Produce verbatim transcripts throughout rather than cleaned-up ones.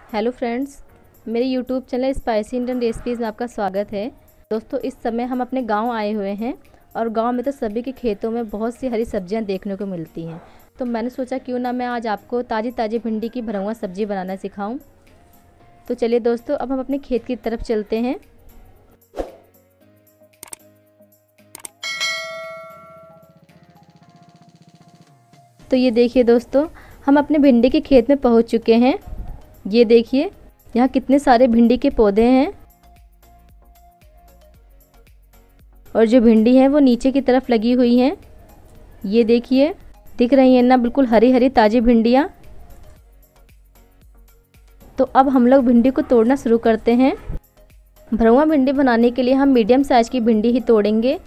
Hello friends, मेरे YouTube channel spicy Indian recipes में आपका स्वागत है। दोस्तों, इस समय हम अपने गांव आए हुए हैं और गांव में तो सभी के खेतों में बहुत सी हरी सब्जियां देखने को मिलती हैं। तो मैंने सोचा क्यों ना मैं आज आपको ताज़ी ताज़ी भिंडी की भरवा सब्जी बनाना सिखाऊं। तो चलिए दोस्तों, अब हम अपने खेत की तरफ चलते हैं। तो ये देखिए दोस्तों, हम अपने भिंडी के खेत में पहुंच चुके हैं। ये देखिए यहाँ कितने सारे भिंडी के पौधे हैं और जो भिंडी है वो नीचे की तरफ लगी हुई हैं। ये देखिए, दिख रही हैं ना, बिल्कुल हरी हरी ताज़ी भिंडियाँ। तो अब हम लोग भिंडी को तोड़ना शुरू करते हैं। भरवा भिंडी बनाने के लिए हम मीडियम साइज़ की भिंडी ही तोड़ेंगे।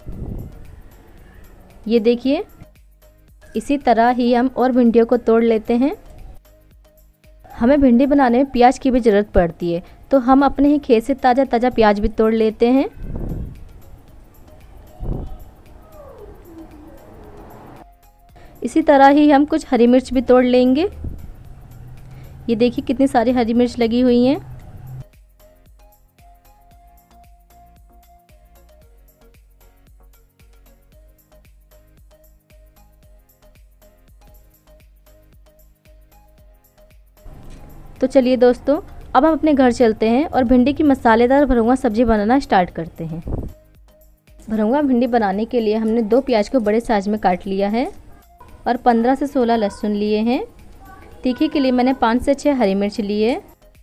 ये देखिए, इसी तरह ही हम और भिंडियों को तोड़ लेते हैं। हमें भिंडी बनाने में प्याज की भी ज़रूरत पड़ती है, तो हम अपने ही खेत से ताज़ा ताज़ा प्याज भी तोड़ लेते हैं। इसी तरह ही हम कुछ हरी मिर्च भी तोड़ लेंगे। ये देखिए कितनी सारी हरी मिर्च लगी हुई हैं। तो चलिए दोस्तों, अब हम अपने घर चलते हैं और भिंडी की मसालेदार भरवा सब्जी बनाना स्टार्ट करते हैं। भरवा भिंडी बनाने के लिए हमने दो प्याज को बड़े साइज में काट लिया है और पंद्रह से सोलह लहसुन लिए हैं। तीखी के लिए मैंने पाँच से छः हरी मिर्च लिए।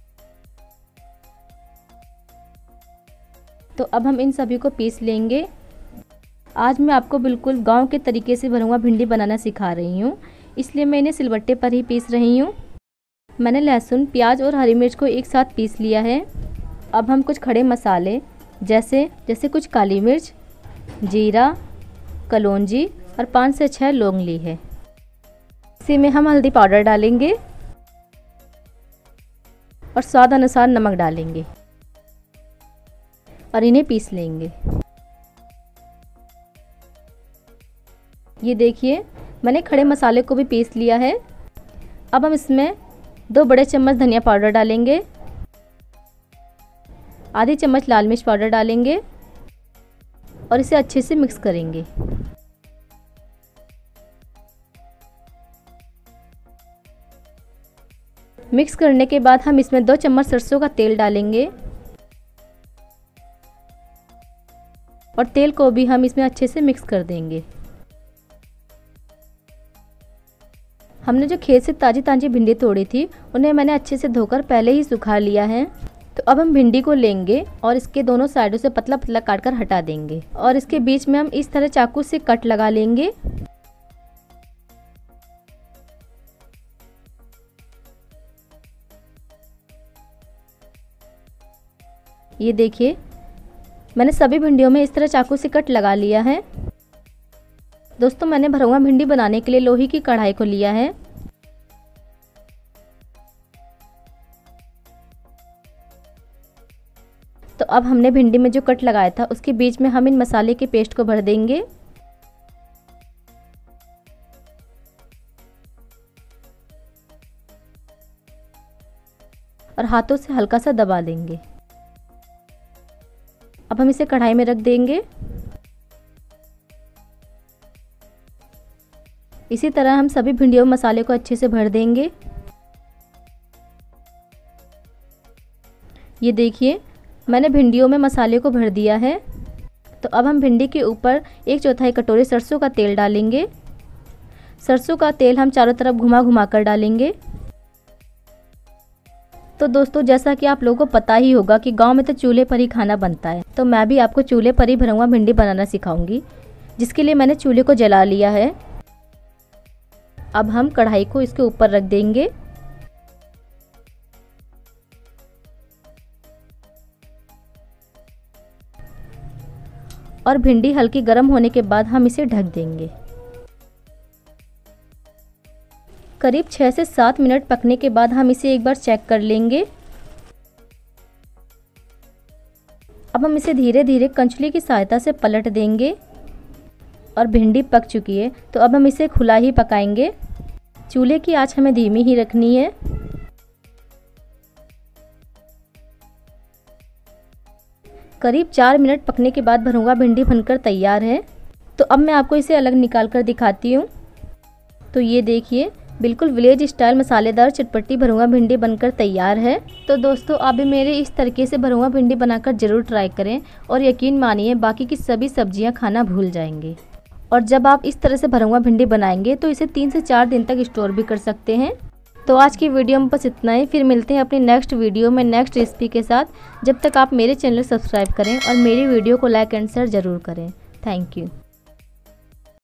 तो अब हम इन सभी को पीस लेंगे। आज मैं आपको बिल्कुल गांव के तरीके से भरवा भिंडी बनाना सिखा रही हूँ, इसलिए मैं इन्हें सिलबट्टे पर ही पीस रही हूँ। मैंने लहसुन, प्याज और हरी मिर्च को एक साथ पीस लिया है। अब हम कुछ खड़े मसाले जैसे जैसे कुछ काली मिर्च, जीरा, कलौंजी और पाँच से छः लौंग ली है। इसी में हम हल्दी पाउडर डालेंगे और स्वाद अनुसार नमक डालेंगे और इन्हें पीस लेंगे। ये देखिए, मैंने खड़े मसाले को भी पीस लिया है। अब हम इसमें दो बड़े चम्मच धनिया पाउडर डालेंगे, आधी चम्मच लाल मिर्च पाउडर डालेंगे और इसे अच्छे से मिक्स करेंगे। मिक्स करने के बाद हम इसमें दो चम्मच सरसों का तेल डालेंगे और तेल को भी हम इसमें अच्छे से मिक्स कर देंगे। हमने जो खेत से ताज़ी ताज़ी भिंडी तोड़ी थी, उन्हें मैंने अच्छे से धोकर पहले ही सुखा लिया है। तो अब हम भिंडी को लेंगे और इसके दोनों साइडों से पतला पतला काट कर हटा देंगे और इसके बीच में हम इस तरह चाकू से कट लगा लेंगे। ये देखिए, मैंने सभी भिंडियों में इस तरह चाकू से कट लगा लिया है। दोस्तों, मैंने भरवा भिंडी बनाने के लिए लोहे की कढ़ाई को लिया है। तो अब हमने भिंडी में जो कट लगाया था, उसके बीच में हम इन मसाले के पेस्ट को भर देंगे और हाथों से हल्का सा दबा देंगे। अब हम इसे कढ़ाई में रख देंगे। इसी तरह हम सभी भिंडियों में मसाले को अच्छे से भर देंगे। ये देखिए, मैंने भिंडियों में मसाले को भर दिया है। तो अब हम भिंडी के ऊपर एक चौथाई कटोरी सरसों का तेल डालेंगे। सरसों का तेल हम चारों तरफ घुमा घुमा कर डालेंगे। तो दोस्तों, जैसा कि आप लोगों को पता ही होगा कि गांव में तो चूल्हे पर ही खाना बनता है, तो मैं भी आपको चूल्हे पर ही भरवा भिंडी बनाना सिखाऊंगी, जिसके लिए मैंने चूल्हे को जला लिया है। अब हम कढ़ाई को इसके ऊपर रख देंगे और भिंडी हल्की गर्म होने के बाद हम इसे ढक देंगे। करीब छः से सात मिनट पकने के बाद हम इसे एक बार चेक कर लेंगे। अब हम इसे धीरे धीरे कंचुली की सहायता से पलट देंगे और भिंडी पक चुकी है। तो अब हम इसे खुला ही पकाएंगे। चूल्हे की आंच हमें धीमी ही रखनी है। करीब चार मिनट पकने के बाद भरुआ भिंडी बनकर तैयार है। तो अब मैं आपको इसे अलग निकाल कर दिखाती हूँ। तो ये देखिए, बिल्कुल विलेज स्टाइल मसालेदार चटपटी भरुआ भिंडी बनकर तैयार है। तो दोस्तों, आप भी मेरे इस तरीके से भरुआ भिंडी बनाकर ज़रूर ट्राई करें और यकीन मानिए बाकी की सभी सब्जियां खाना भूल जाएंगे। और जब आप इस तरह से भरुआ भिंडी बनाएंगे तो इसे तीन से चार दिन तक स्टोर भी कर सकते हैं। तो आज की वीडियो में बस इतना ही। फिर मिलते हैं अपनी नेक्स्ट वीडियो में नेक्स्ट रेसिपी के साथ। जब तक आप मेरे चैनल सब्सक्राइब करें और मेरी वीडियो को लाइक एंड शेयर ज़रूर करें। Thank you.